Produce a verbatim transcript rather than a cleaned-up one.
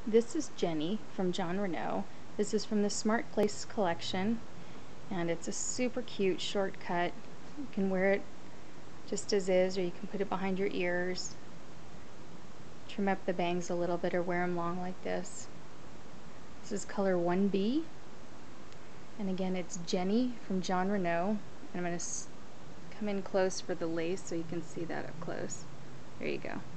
This is Jenny from Jon Renau. This is from the SmartLace collection, and it's a super cute short cut. You can wear it just as is, or you can put it behind your ears, trim up the bangs a little bit, or wear them long like this. This is color one B, and again, it's Jenny from Jon Renau. And I'm going to come in close for the lace so you can see that up close. There you go.